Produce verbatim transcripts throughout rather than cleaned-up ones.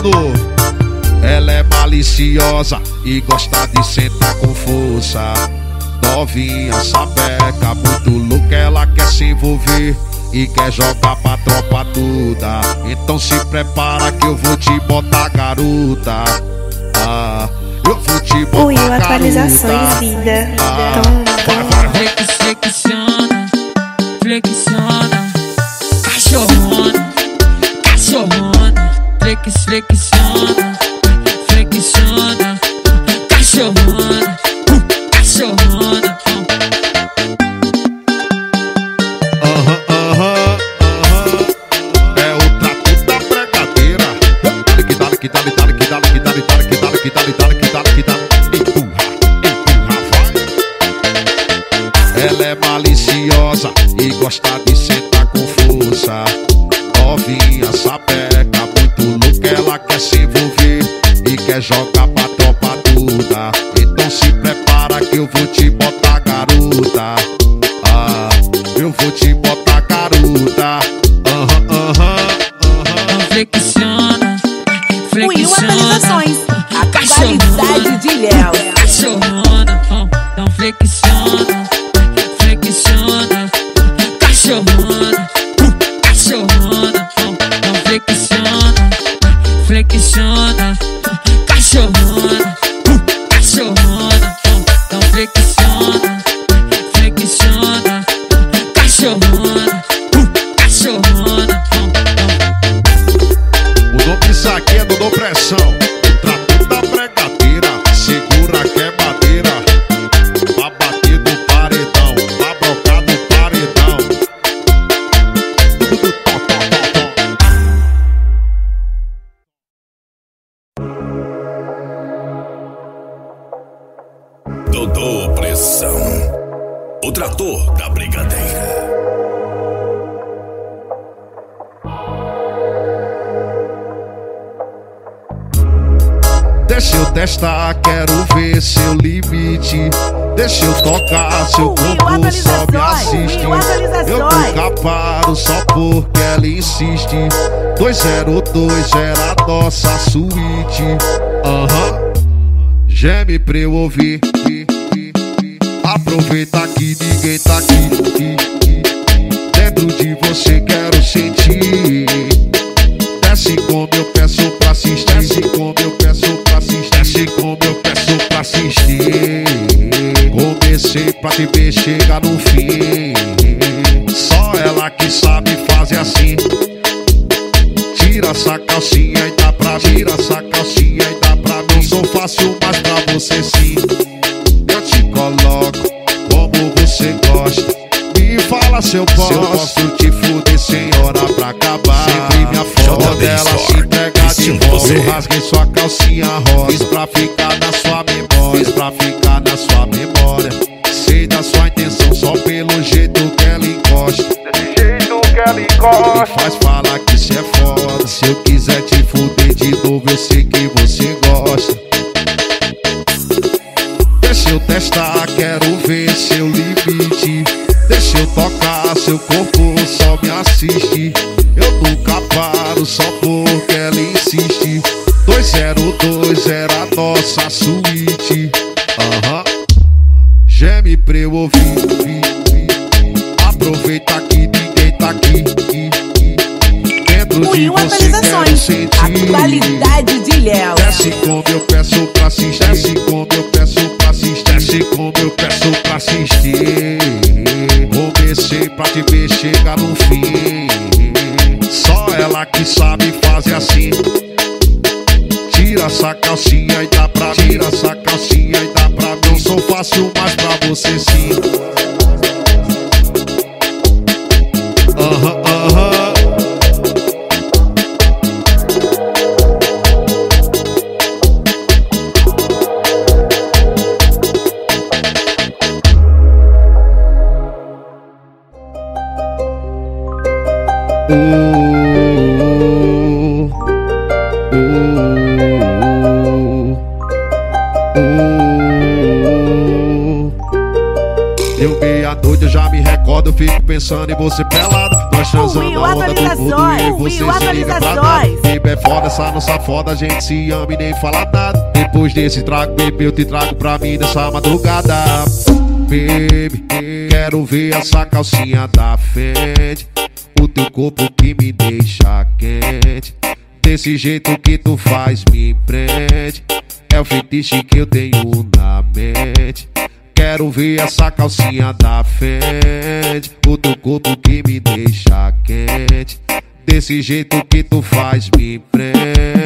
mano. Ela é maliciosa e gosta de sentar com força. Novinha, sapeca, muito louca, ela quer se envolver e quer jogar pra tropa toda. Então se prepara que eu vou te botar, garota. Ah, eu vou te botar, Will, atualizações, vida. Ah, vai, vai, vai. Flexiona, flexiona, cachorrona, cachorrona, flex, flexiona, flexiona, cachorrona, cachorrona. Aham, aham, aham. É o trato da pregadeira. Que dá, que dá, que dá, que dá, que dá, que dá, que dá, que dá, que dá, que dá, que dá. Empurra, empurra, vai. Ela é maliciosa e gosta de sentar com força. Novinha, sapeca, muito louca, ela quer se envolver e quer jogar pra tropa toda. Então se prepara que eu vou te botar, garota. Ah, eu vou te botar, garota. Aham, aham, aham. Flexiona, Will, flexiona, atualizações. Atualidade de Léo. cachorrona, então flexiona, flexiona, cachorrona, cachorrona, então flexiona, flexiona, cachorrona, cachorrona, então flexiona, flexiona, cachorrona, cachorrona. O nome disso aqui é Dodô Pressão. O trato da pregadeira. Segura que é madeira. Pra bater no paredão, pra brocar no paredão. Tudo tó, tó, tó, tó. Dodô Pressão, o trator da brigadeira. Deixa eu testar, quero ver seu limite. Deixa eu tocar, seu corpo só me assiste. Eu nunca paro só porque ela insiste. dois zero dois era a nossa suíte. Aham, geme pra eu ouvir. Aproveita que ninguém tá aqui. Dentro de você quero sentir. Desce como eu peço pra assistir. Desce como eu peço pra assistir. Desce como eu peço pra assistir. Comecei pra te ver, chega no fim. Só ela que sabe fazer assim. Tira essa calcinha e dá pra mim. Tira essa calcinha e dá pra mim. Não sou fácil, mas pra você sim. Eu te coloco como você gosta. Me fala se eu posso, se eu posso te fuder sem hora pra acabar. Sempre minha foto dela se entrega de volta. Eu rasguei sua calcinha rosa. Fiz pra ficar na sua memória. Fiz pra ficar na sua memória. Sei da sua intenção só pelo jeito que ela encosta. Desse jeito que ela encosta. Me faz falar que cê é foda. Se eu quiser te fuder de novo eu sei que você gosta. Deixa eu testar, quero ver seu limite. Deixa eu tocar, seu corpo só me assiste. Eu nunca paro só porque ela insiste. dois zero dois era a nossa suíte. Aham, geme pra eu ouvir. Aproveita que ninguém tá aqui. Dentro de Will, você quero atualizações. sentir. Atualidade de Léo. Desce como eu peço pra assistir. Desce como eu peço pra assistir. Desce como eu peço pra assistir. Comecei pra te ver, chega no fim. Só ela que sabe fazer assim. Tira essa calcinha e dá pra mim. Tira essa calcinha e dá pra mim. Não sou fácil, mas pra você sim. Aham, aham. Deu meia-noite, eu já me recordo quando eu fico pensando em você pelado. Nós transando Will, na onda do mundo e eu e você Will, se liga pra nada. atualizações. Baby, é foda essa nossa foda, a gente se ama e nem fala nada. Depois desse trago, baby, eu te trago pra mim nessa madrugada. Baby, quero ver essa calcinha da frente, o teu corpo que me deixa quente. Desse jeito que tu faz me prende, é o fetiche que eu tenho na mente. Quero ver essa calcinha da frente, o teu corpo que me deixa quente. Desse jeito que tu faz me prende.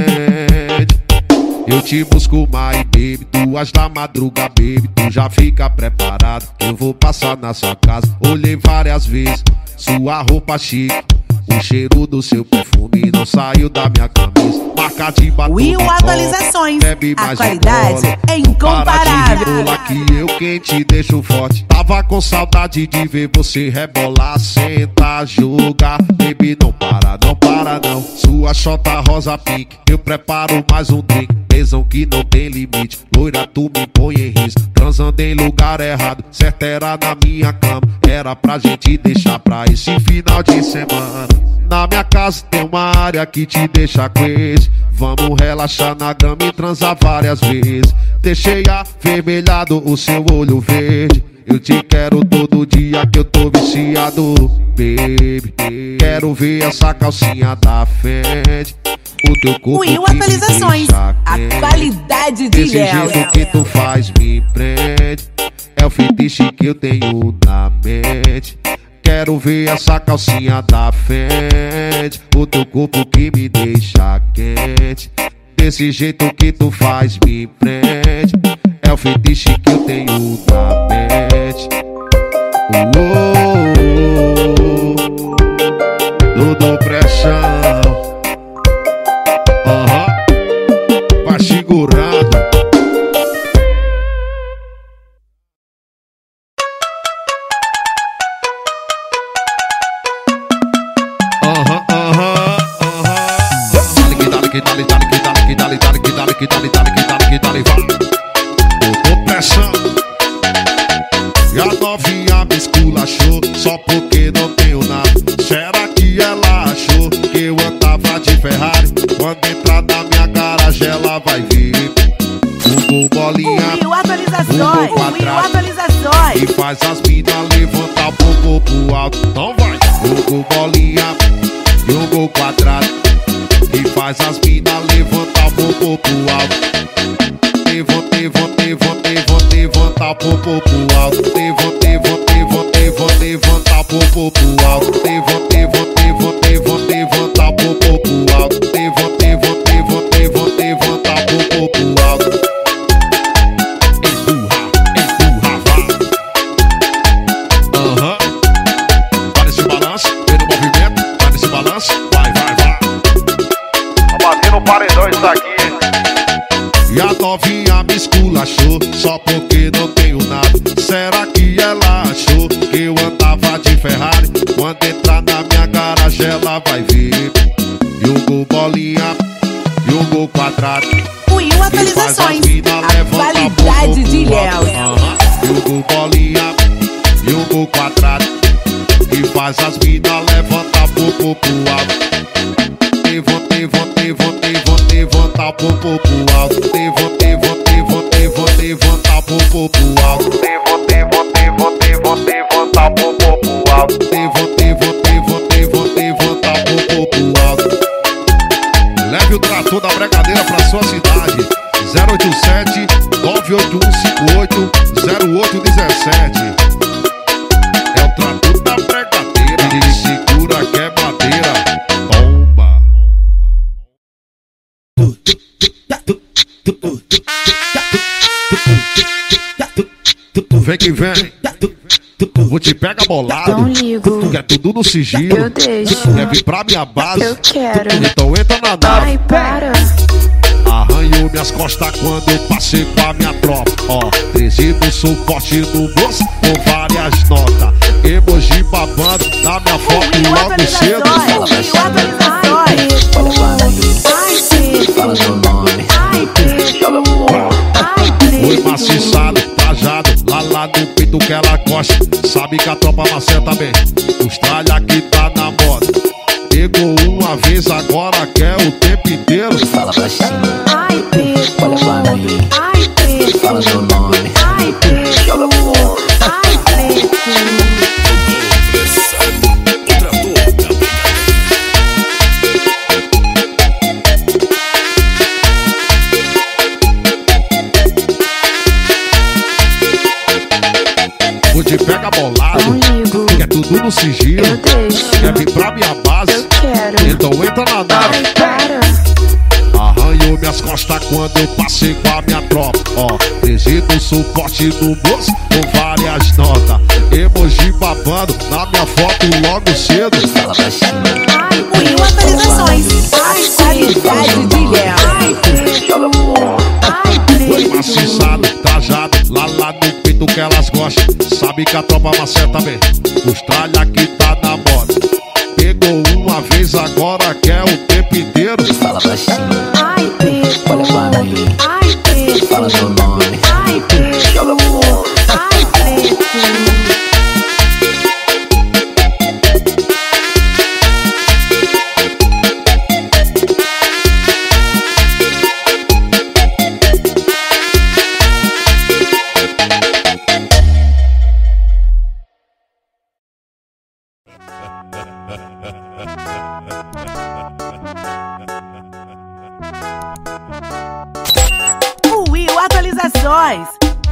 Eu te busco mais, baby, duas da madruga, baby. Tu já fica preparado, eu vou passar na sua casa. Olhei várias vezes sua roupa chique, o cheiro do seu perfume não saiu da minha camisa. Marca de batom, Will atualizações, bebe a mais qualidade rebola. é incomparável. Para de que eu quem te deixo forte. Tava com saudade de ver você rebolar, sentar, jogar. Baby, não para, não para não. Sua chota rosa pink, eu preparo mais um drink. Tesão que não tem limite, loira tu me põe em risco. Transando em lugar errado, certo era na minha cama. Era pra gente deixar pra esse final de semana. Na minha casa tem uma área que te deixa crazy. Vamos relaxar na grama e transar várias vezes. Deixei avermelhado o seu olho verde. Eu te quero todo dia que eu tô viciado, baby. Quero ver essa calcinha da frente, o teu corpo Will que me atualizações, deixa a quente. qualidade de Desse Léo. jeito que tu faz me prende, é o fetiche que eu tenho na mente. Quero ver essa calcinha da frente, o teu corpo que me deixa quente. Desse jeito que tu faz me prende, é o fetiche que eu tenho na mente. Não dou pressão, aham, vai segurando. Aham, aham, aham. Dale que dale que dale, dale que dale que dale, dale que dale que dale, dale que dale que dale, vai. Botou pressão. E a novinha me esculachou só porque não tenho nada. Será que ela achou que eu andava de Ferrari? Quando entrar na minha garagem ela vai ver o gol bolinha, Will o atualizações, gol Will quadrado, atualizações. e faz as minas levantar o popô pro alto. Então vai, o gol bolinha e o gol quadrado, e faz as minas levantar o popô pro alto. Levanta, levanta, levanta, levanta, levanta o popô pro alto. Levanta, levanta, levanta, levanta, levanta o popô pro alto. Levanta, levanta, levanta, levanta, levanta o popô pro alto. Levanta, levanta, levanta, levanta, levanta o popô pro alto. Empurra, empurra, vai. Aham. Vai nesse balanço, vem no movimento. Vai nesse balanço, vai, vai, vai. Tá batendo paredão isso aqui. E a novinha me esculachou só porque não tenho nada. Será que ela achou que eu andava de Ferrari? Quando entrar na minha garagem ela vai ver e o gol bolinha e o gol quadrado, Will e faz as atualizações, mina a levantar qualidade de pro Léo. alto. Aham. E o gol bolinha e o gol quadrado, e faz as mina levantar popô pro alto. Levanta, levanta, levanta, levanta, levanta o popô pro alto. Levanta, levanta, levanta, levanta, levanta o popô pro alto. Levanta, levanta, levanta, levanta, levanta o popô pro alto. Levanta, levanta, levanta, levanta, levanta o popô pro alto. Leve o trator da Bregadeira pra sua cidade. zero oito sete, nove oito um cinco oito, zero oito um sete. É o trator da Bregadeira. E segura que é madeira. Bomba. Vem que vem, vou te pegar bolado. Não ligo. Quer tudo no sigilo. Eu deixo. Quer vir pra minha base. Eu quero. Então entra na nave. Ai, para. Arranhou minhas costas quando eu passei com a minha tropa. Ó, treze do sou forte no bolso com várias notas. Emoji babando na minha foto Will logo cedo. atualizações, Will atualizações. Ai, preto. Fala seu nome. Ai, preto. Ai, Foi preto. maciçado, trajado, lá lá no peito. peito que ela gosta. Sabe que a tropa maceta bem. Os tralha que tá na moda. Pegou uma vez, agora quer o tempo inteiro. Fala baixinho, Ai, preto. olha pra mim, Ai, preto. fala meu nome. Ai, preto. Ai, preto. Vou te pega bolado, Não ligo, quer tudo no sigilo. eu deixo, Quer vir pra minha base, eu quero. então entra na nave. Ai, para. Arranhou minhas costas quando eu passei com a minha tropa. Ó, presídio suporte no bolso com várias notas. Emoji babando na minha foto logo cedo. Fala baixinho, Ai, mil atualizações. A qualidade de Léo. Ai, preto. Ai, Foi preto. maciçado, trajado, lá lá no peito que elas gostam. Sabe que a tropa maceta bem. Os tralha que tá na moda. Pegou uma vez, agora quer o tempo inteiro. fala baixinho, Ai, preto. olha pra mim, Ai, preto. fala meu nome. Ai, preto. Ai, preto. Will atualizações.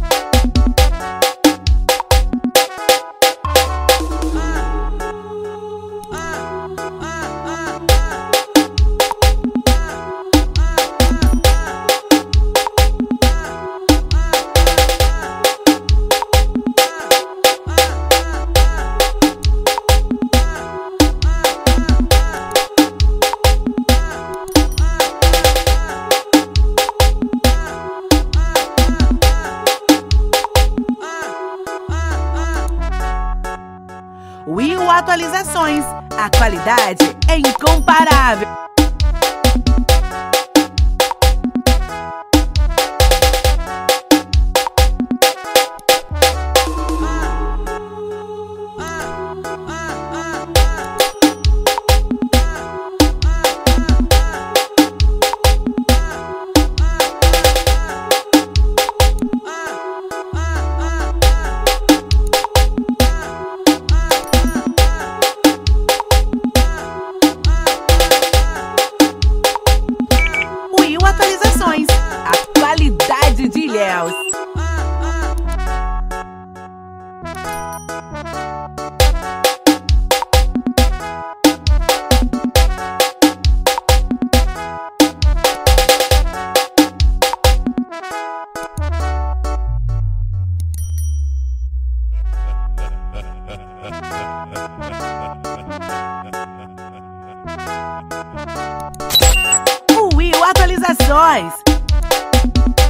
Will atualizações. A qualidade é incomparável. Will atualizações. A qualidade de Ilhéus. Will atualizações.